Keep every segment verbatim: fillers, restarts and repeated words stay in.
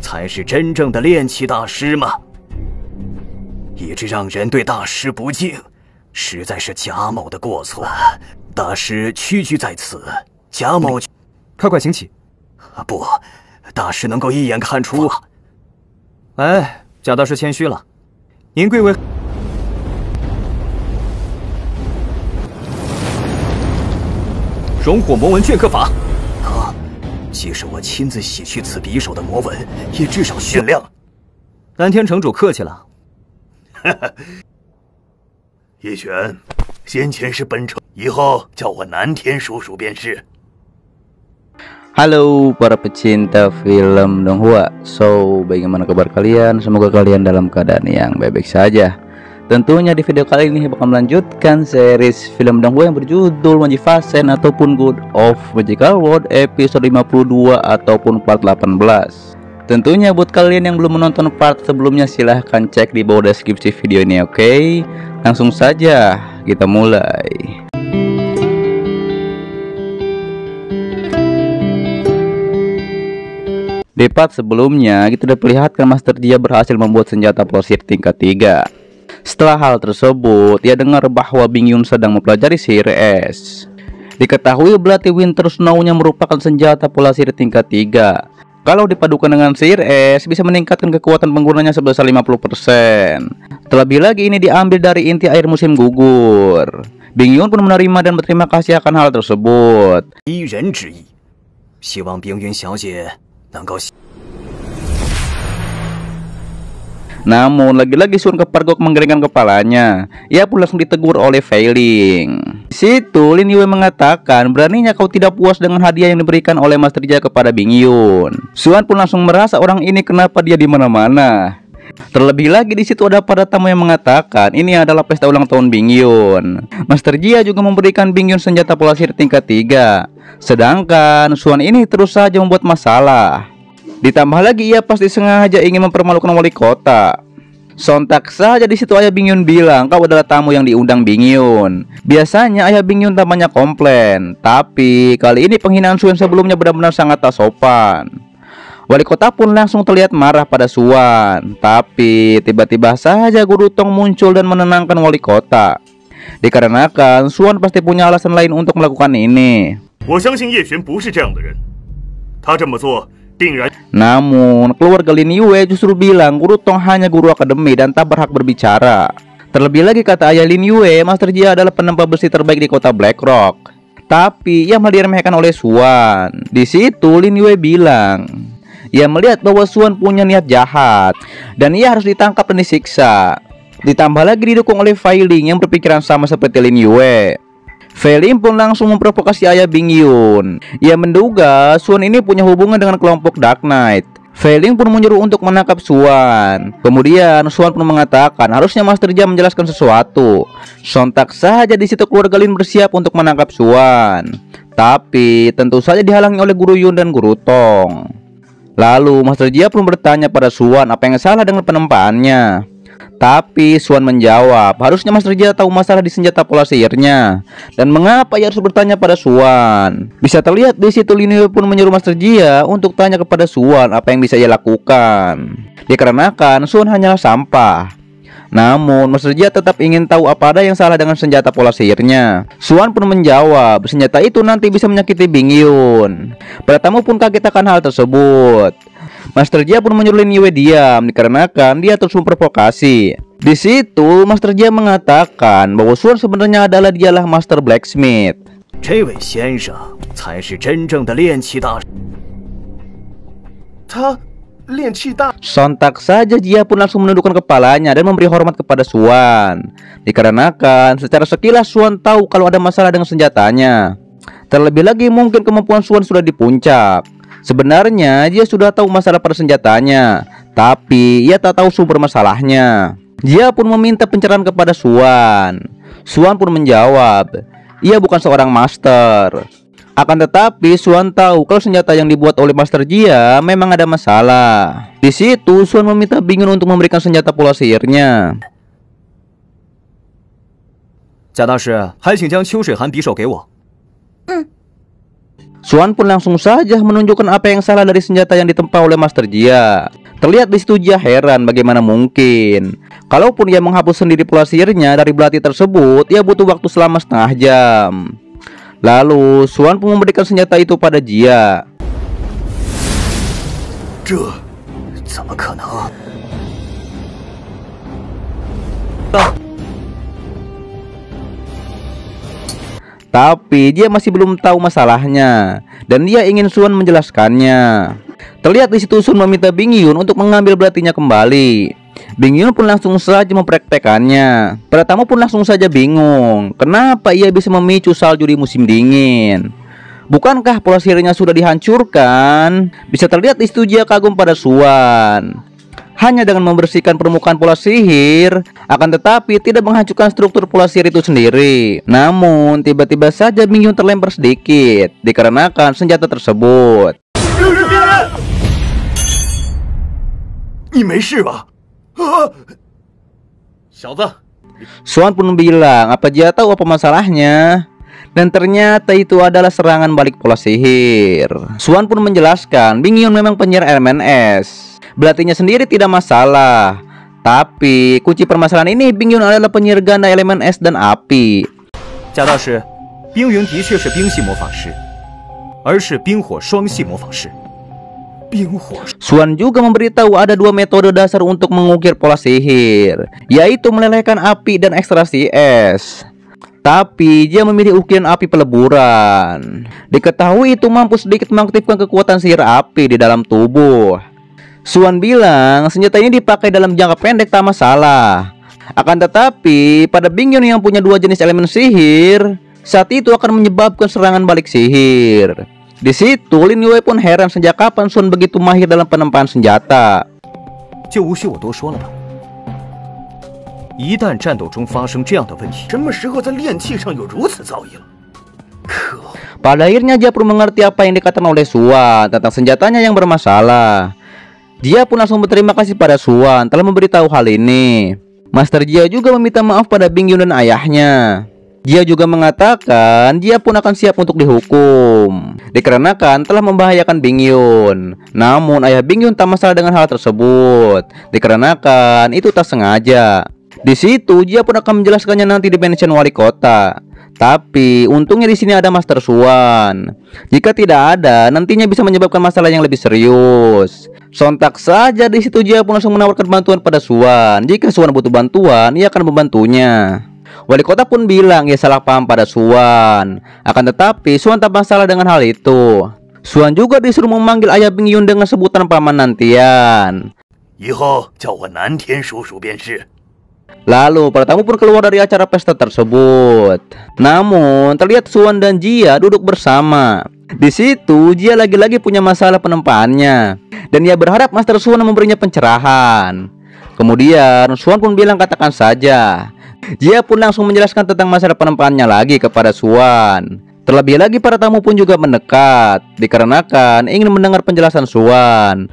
才是真正的炼气大师吗？一直让人对大师不敬，实在是贾某的过错。大师屈居在此，贾某快快请起。 不，大师能够一眼看出啊！ 哎，贾大师谦虚了，您贵为熔火魔纹镌刻法。 啊，即使我亲自洗去此匕首的魔纹，也至少炫亮。 蓝天城主客气了。 哈哈，叶璇，先前是本城，以后叫我南天叔叔便是。 Halo para pecinta film Donghua. So, bagaimana kabar kalian? Semoga kalian dalam keadaan yang baik-baik saja. Tentunya di video kali ini bakal melanjutkan series film Donghua yang berjudul Magnificent ataupun God of Magical World episode lima puluh dua ataupun part delapan belas. Tentunya buat kalian yang belum menonton part sebelumnya, silahkan cek di bawah deskripsi video ini, oke? Okay? Langsung saja kita mulai. Di part sebelumnya kita udah perlihatkan Master Jia berhasil membuat senjata plosir tingkat tiga. Setelah hal tersebut, ia dengar bahwa Bing Yun sedang mempelajari sihir es. Diketahui belati Winter Snow-nya merupakan senjata plosir tingkat tiga. Kalau dipadukan dengan sihir es, bisa meningkatkan kekuatan penggunanya sebesar lima puluh persen. Terlebih lagi ini diambil dari inti air musim gugur. Bing Yun pun menerima dan berterima kasih akan hal tersebut. 一人之意，希望冰云小姐能够。 Namun lagi-lagi Sun kepergok menggelengkan kepalanya. Ia pun langsung ditegur oleh Fei Ling. Di situ Lin Yue mengatakan, beraninya kau tidak puas dengan hadiah yang diberikan oleh Master Jia kepada Bing Yun. Sun pun langsung merasa orang ini kenapa dia di mana-mana. Terlebih lagi di situ ada para tamu yang mengatakan ini adalah pesta ulang tahun Bing Yun. Master Jia juga memberikan Bing Yun senjata plosir tingkat tiga. Sedangkan Sun ini terus saja membuat masalah. Ditambah lagi ia pasti sengaja ingin mempermalukan wali kota. Sontak saja di situ ayah Bing Yun bilang, kau adalah tamu yang diundang Bing Yun. Biasanya ayah Bing Yun tampaknya komplain, tapi kali ini penghinaan Suan sebelumnya benar-benar sangat tak sopan. Wali kota pun langsung terlihat marah pada Suan, tapi tiba-tiba saja Guru Tong muncul dan menenangkan wali kota. Dikarenakan Suan pasti punya alasan lain untuk melakukan ini. 我相信叶璇不是这样的人，他这么做 Namun keluarga Lin Yue justru bilang Guru Tong hanya guru akademi dan tak berhak berbicara. Terlebih lagi kata ayah Lin Yue, Master Jia adalah penempa besi terbaik di kota Black Rock. Tapi ia malah diremehkan oleh Suan. Di situ Lin Yue bilang, ia melihat bahwa Suan punya niat jahat dan ia harus ditangkap dan disiksa. Ditambah lagi didukung oleh Fei Ling yang berpikiran sama seperti Lin Yue. Fei Ling pun langsung memprovokasi ayah Bing Yun. Ia menduga Suan ini punya hubungan dengan kelompok Dark Knight. Fei Ling pun menyuruh untuk menangkap Suan. Kemudian Suan pun mengatakan harusnya Master Jia menjelaskan sesuatu. Sontak saja di situ keluarga Lin bersiap untuk menangkap Suan. Tapi tentu saja dihalangi oleh Guru Yun dan Guru Tong. Lalu Master Jia pun bertanya pada Suan apa yang salah dengan penempaannya. Tapi Suan menjawab, harusnya Master Jia tahu masalah di senjata pola sihirnya. Dan mengapa ia harus bertanya pada Suan? Bisa terlihat di situ Lin Yue pun menyuruh Master Jia untuk tanya kepada Suan apa yang bisa ia lakukan. Dikarenakan Suan hanyalah sampah. Namun Master Jia tetap ingin tahu apa ada yang salah dengan senjata pola sihirnya. Suan pun menjawab, senjata itu nanti bisa menyakiti Bing Yun. Para tamu pun kaget akan hal tersebut. Master Jia pun menyuruh Lin Yue diam dikarenakan dia terus memprovokasi. Di situ Master Jia mengatakan bahwa Suan sebenarnya adalah dialah Master Blacksmith. 这位先生才是真正的炼气大师。 他炼气大。 Sontak saja Jia pun langsung menundukkan kepalanya dan memberi hormat kepada Suan. Dikarenakan secara sekilas Suan tahu kalau ada masalah dengan senjatanya. Terlebih lagi mungkin kemampuan Suan sudah di puncak. Sebenarnya dia sudah tahu masalah pada senjatanya, tapi ia tak tahu sumber masalahnya. Dia pun meminta pencerahan kepada Suan. Suan pun menjawab, ia bukan seorang master. Akan tetapi Suan tahu kalau senjata yang dibuat oleh Master Jia memang ada masalah. Di situ Suan meminta Bing Yun untuk memberikan senjata pola sihirnya. 贾大师，还请将秋水寒匕首给我。 嗯。 Suan pun langsung saja menunjukkan apa yang salah dari senjata yang ditempa oleh Master Jia. Terlihat di situ Jia heran bagaimana mungkin. Kalaupun ia menghapus sendiri pola sihirnya dari belati tersebut, ia butuh waktu selama setengah jam. Lalu Xuan pun memberikan senjata itu pada Jia. 这怎么可能？ Tapi dia masih belum tahu masalahnya dan dia ingin Xuan menjelaskannya. Terlihat di situ Xuan meminta Bing Yun untuk mengambil belatinya kembali. Bing Yun pun langsung saja mempraktekannya. Para tamu pun langsung saja bingung, kenapa ia bisa memicu salju di musim dingin. Bukankah pola sihirnya sudah dihancurkan? Bisa terlihat di situ Jia kagum pada Xuan. Hanya dengan membersihkan permukaan pola sihir, akan tetapi tidak menghancurkan struktur pola sihir itu sendiri. Namun tiba-tiba saja Bing Yun terlempar sedikit dikarenakan senjata tersebut. 你没事吧？啊！ 小子， Xuan pun bilang apa Jia tahu apa masalahnya. Dan ternyata itu adalah serangan balik pola sihir. Xuan pun menjelaskan Bing Yun memang penyihir elemen es. Belatinya sendiri tidak masalah, tapi kunci permasalahan ini Bing Yun adalah penyihir ganda elemen es dan api. 贾大师，冰云的确是冰系魔法师，而是冰火双系魔法师。 Xuan juga memberitahu ada dua metode dasar untuk mengukir pola sihir, yaitu melelehkan api dan ekstraksi es. Tapi dia memilih ukiran api peleburan. Diketahui itu mampu sedikit mengaktifkan kekuatan sihir api di dalam tubuh. Xuan bilang senjata ini dipakai dalam jangka pendek tak masalah. Akan tetapi pada Bing Yun yang punya dua jenis elemen sihir, saat itu akan menyebabkan serangan balik sihir. Di situ Lin Yue pun heran sejak kapan Xuan begitu mahir dalam penempaan senjata. 就无需我多说了吧。一旦战斗中发生这样的问题， 什么时候在炼器上有如此造诣了？可恶！ Pada akhirnya dia pun mengerti apa yang dikatakan oleh Xuan tentang senjatanya yang bermasalah. Dia pun langsung berterima kasih pada Xuan telah memberitahu hal ini. Master Jia juga meminta maaf pada Bing Yun dan ayahnya. Dia juga mengatakan dia pun akan siap untuk dihukum dikarenakan telah membahayakan Bing Yun. Namun ayah Bing Yun tak masalah dengan hal tersebut dikarenakan itu tak sengaja. Di situ dia pun akan menjelaskannya nanti di mansion wali kota. Tapi untungnya di sini ada Master Xuan. Jika tidak ada, nantinya bisa menyebabkan masalah yang lebih serius. Sontak saja di situ dia pun langsung menawarkan bantuan pada Xuan. Jika Xuan butuh bantuan, ia akan membantunya. Wali kota pun bilang ia salah paham pada Xuan. Akan tetapi Xuan tak masalah dengan hal itu. Xuan juga disuruh memanggil ayah Bing Yun dengan sebutan paman nantian. 以后叫我南天叔叔便是。 Lalu para tamu pun keluar dari acara pesta tersebut. Namun terlihat Xuan dan Jia duduk bersama. Di situ Jia lagi-lagi punya masalah penempaannya dan ia berharap Master Xuan memberinya pencerahan. Kemudian Xuan pun bilang katakan saja. Jia pun langsung menjelaskan tentang masalah penempaannya lagi kepada Xuan. Terlebih lagi para tamu pun juga mendekat dikarenakan ingin mendengar penjelasan Xuan.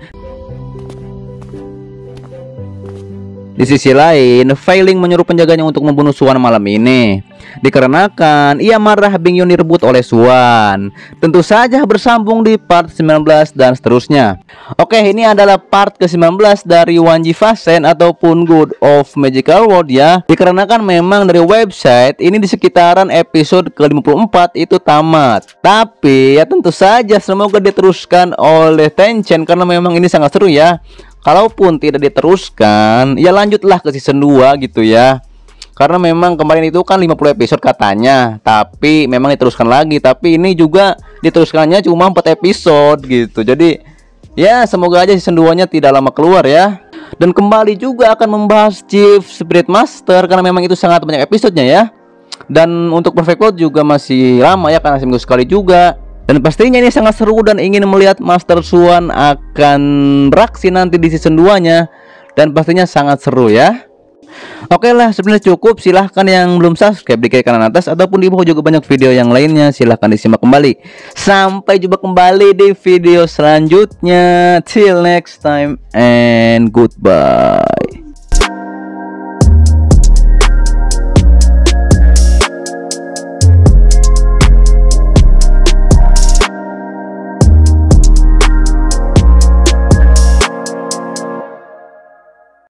Di sisi lain, Fei Ling menyuruh penjaganya untuk membunuh Xuan malam ini dikarenakan ia marah Bing Yun direbut oleh Xuan. Tentu saja bersambung di part sembilan belas dan seterusnya. Oke, ini adalah part ke sembilan belas dari Wanji Fasen ataupun Good of Magical World ya. Dikarenakan memang dari website ini di sekitaran episode ke lima puluh empat itu tamat. Tapi ya tentu saja semoga diteruskan oleh Tencent karena memang ini sangat seru ya. Kalaupun tidak diteruskan, ya lanjutlah ke season dua gitu ya. Karena memang kemarin itu kan lima puluh episode katanya, tapi memang diteruskan lagi. Tapi ini juga diteruskannya cuma empat episode gitu. Jadi ya semoga aja season dua nya tidak lama keluar ya. Dan kembali juga akan membahas Chief Spirit Master karena memang itu sangat banyak episodenya ya. Dan untuk Perfect World juga masih lama ya karena seminggu sekali juga. Dan pastinya ini sangat seru dan ingin melihat Master Xuan akan beraksi nanti di season dua nya. Dan pastinya sangat seru ya. Oke lah, sebenarnya cukup. Silahkan yang belum subscribe di kiri kanan atas ataupun di bawah juga banyak video yang lainnya. Silahkan disimak kembali. Sampai jumpa kembali di video selanjutnya. Till next time and goodbye.